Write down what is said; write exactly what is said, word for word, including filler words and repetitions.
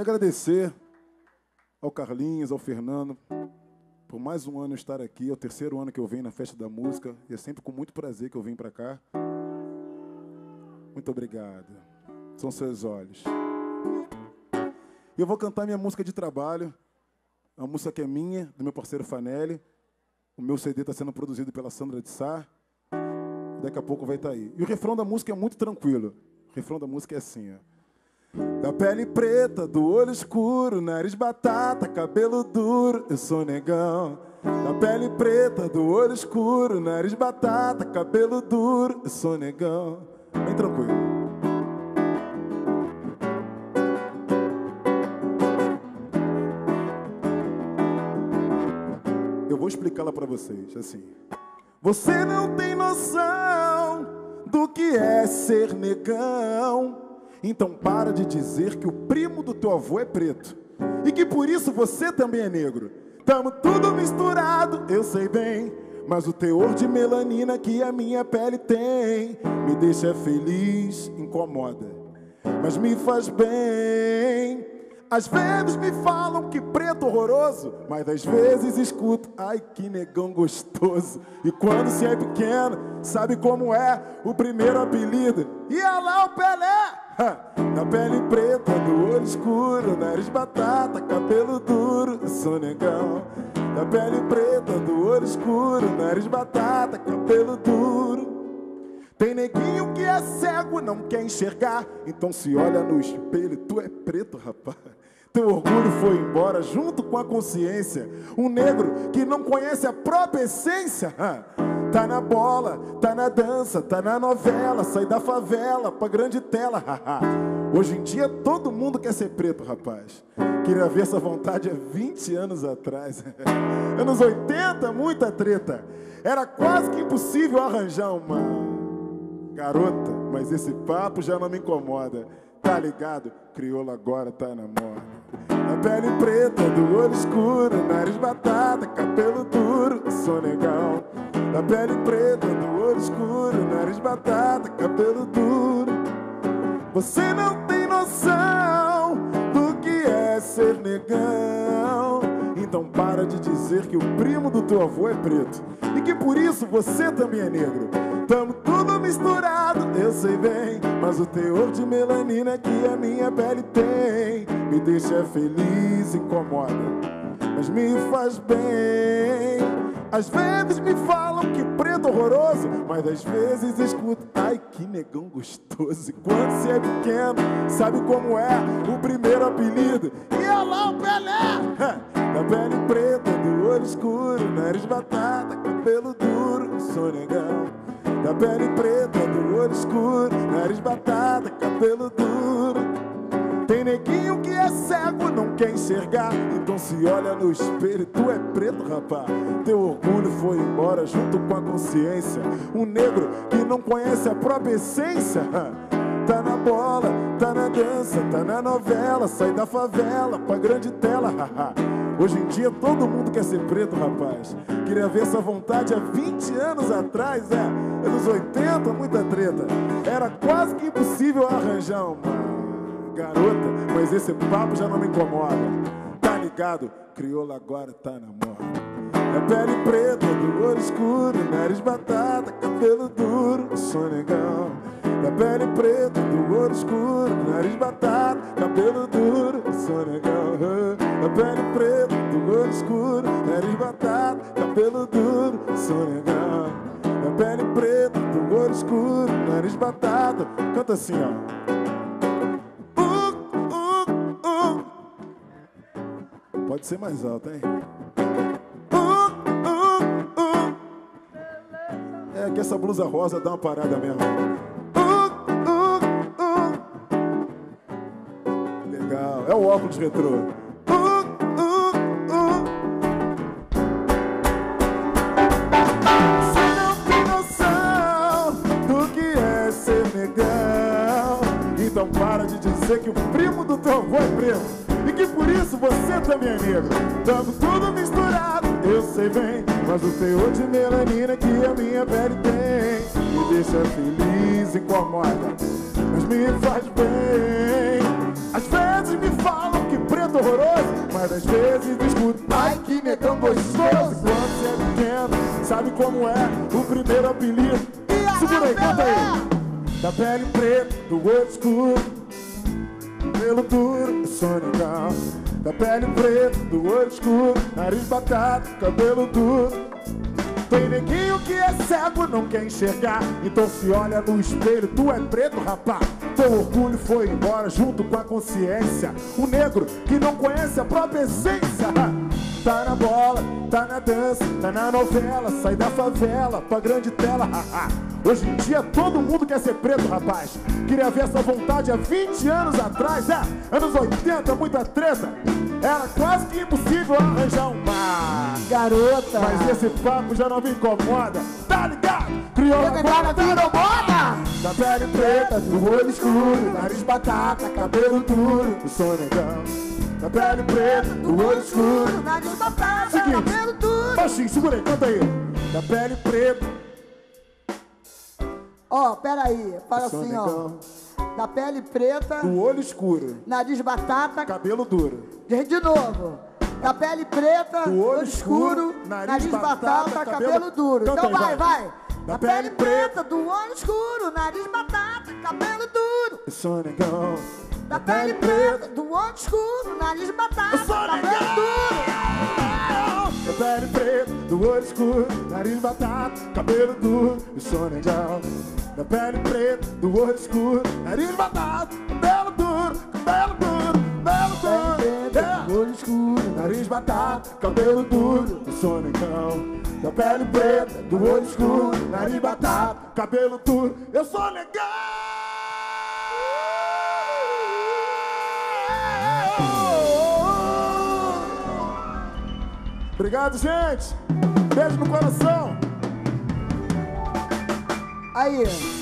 Queria agradecer ao Carlinhos, ao Fernando, por mais um ano estar aqui. É o terceiro ano que eu venho na Festa da Música e é sempre com muito prazer que eu venho para cá. Muito obrigado. São seus olhos. E eu vou cantar minha música de trabalho, uma música que é minha, do meu parceiro Fanelli. O meu C D está sendo produzido pela Sandra de Sá. Daqui a pouco vai estar aí. E o refrão da música é muito tranquilo. O refrão da música é assim, ó. Da pele preta, do olho escuro, nariz batata, cabelo duro, eu sou negão. Da pele preta, do olho escuro, nariz batata, cabelo duro, eu sou negão. Bem tranquilo. Eu vou explicá-la para vocês, assim. Você não tem noção do que é ser negão. Então para de dizer que o primo do teu avô é preto e que por isso você também é negro. Tamo tudo misturado, eu sei bem, mas o teor de melanina que a minha pele tem me deixa feliz, incomoda, mas me faz bem. Às vezes me falam que preto horroroso, mas às vezes escuto, ai que negão gostoso. E quando se é pequeno, sabe como é o primeiro apelido? E olha lá o Pelé! Da pele preta, do olho escuro, nariz batata, cabelo duro, eu sou negão. Da pele preta, do olho escuro, nariz batata, cabelo duro. Tem neguinho que é cego, não quer enxergar, então se olha no espelho, tu é preto, rapaz. Teu orgulho foi embora junto com a consciência. Um negro que não conhece a própria essência. Tá na bola, tá na dança, tá na novela, sai da favela pra grande tela. Hoje em dia todo mundo quer ser preto, rapaz. Queria ver essa vontade há vinte anos atrás. Anos oitenta, muita treta. Era quase que impossível arranjar uma garota, mas esse papo já não me incomoda. Tá ligado? Crioula agora tá na moda. Da pele preta, do olho escuro, nariz batata, cabelo duro, sou negão. Da pele preta, do olho escuro, nariz batata, cabelo duro. Você não tem noção do que é ser negão. Então para de dizer que o primo do teu avô é preto e que por isso você também é negro. Tamo tudo misturado, eu sei bem, mas o teor de melanina que a minha pele tem me deixa feliz, incomoda, mas me faz bem. Às vezes me falam que preto horroroso, mas às vezes escuto, ai que negão gostoso. E quando se é pequeno, sabe como é o primeiro apelido? E olha lá o Pelé! Da pele preta, do olho escuro, nariz batata, cabelo duro, sou negão. Da pele preta, do olho escuro, nariz batata, cabelo duro. Tem neguinho que é cego, não quer enxergar, então se olha no espelho, tu é preto, rapaz. Teu orgulho foi embora junto com a consciência. Um negro que não conhece a própria essência. Tá na bola, tá na dança, tá na novela, sai da favela pra grande tela. Hoje em dia todo mundo quer ser preto, rapaz. Queria ver essa vontade há vinte anos atrás, é. Anos oitenta, muita treta. Era quase que impossível arranjar uma garota, mas esse papo já não me incomoda. Tá ligado? Crioula agora tá na moda. Da pele preta, do olho escuro, nariz batata, cabelo duro, sou negão. Da pele preta, do olho escuro, nariz batata, cabelo duro, sou negão. Da pele preta, do olho escuro, nariz batata, cabelo duro, sou negão. Da pele preta, do olho escuro, nariz batata. Canta assim, ó. Pode ser mais alto, hein? Uh, uh, uh. É que essa blusa rosa dá uma parada mesmo. Uh, uh, uh. Legal. É o óculos retrô. Uh, uh, uh. Você não tem noção do que é ser negão. Então para de dizer que o primo do teu avô é preto e que por isso você também é negro. Tamo tudo misturado, eu sei bem, mas o teor de melanina que a minha pele tem me deixa feliz, incomoda, mas me faz bem. Às vezes me falam que como é o primeiro apelido. Segura aí, canta aí. Da pele preta, do olho escuro, cabelo duro, sonegão. Da pele preta, do olho escuro, nariz batata, cabelo duro. Tem neguinho que é cego, não quer enxergar, então se olha no espelho, tu é preto, rapá. Teu orgulho foi embora junto com a consciência. O negro que não conhece a própria essência. Tá na bola, tá na dança, tá na novela, sai da favela pra grande tela. Hoje em dia todo mundo quer ser preto, rapaz. Queria ver essa vontade há vinte anos atrás. É, anos oitenta, muita treta. Era quase que impossível arranjar uma garota. Mas esse papo já não me incomoda. Tá ligado? Criou agora, virou moda. Da pele preta, do olho escuro, nariz batata, cabelo duro, o sonegão. Da pele preta, do olho escuro, nariz batata, seguinte, cabelo duro. Baixinho, segura aí, canta aí. Da pele preta. Ó, oh, peraí, fala assim, ó. Da pele preta, do olho escuro, nariz batata, cabelo duro. De novo. Da pele preta, do olho olho escuro, nariz, nariz batata, batata, cabelo, cabelo duro. Canta então aí, vai, vai. vai. Da, da pele, pele preta, do olho escuro, nariz batata, cabelo duro. Eu sou negão. Da, da pele preta, do olho escuro, nariz batata, cabelo duro. Da pele preta, do olho escuro, nariz batata, cabelo duro. Eu sou negão. Da pele preta, do olho escuro, nariz batata, cabelo duro, cabelo duro, cabelo duro. Do olho escuro, nariz batata, cabelo duro, eu sou negão. Da pele preta, do olho escuro, nariz batata, cabelo duro, eu sou negão. Obrigado, gente. Beijo no coração. Aí.